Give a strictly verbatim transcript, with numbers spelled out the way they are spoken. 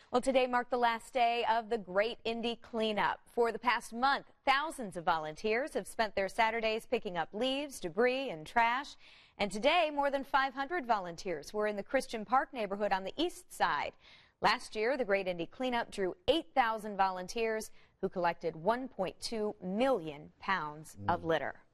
Well, today marked the last day of the Great Indy Clean-Up. For the past month, thousands of volunteers have spent their Saturdays picking up leaves, debris, and trash. And today, more than five hundred volunteers were in the Christian Park neighborhood on the east side. Last year, the Great Indy Clean-Up drew eight thousand volunteers who collected one point two million pounds of litter.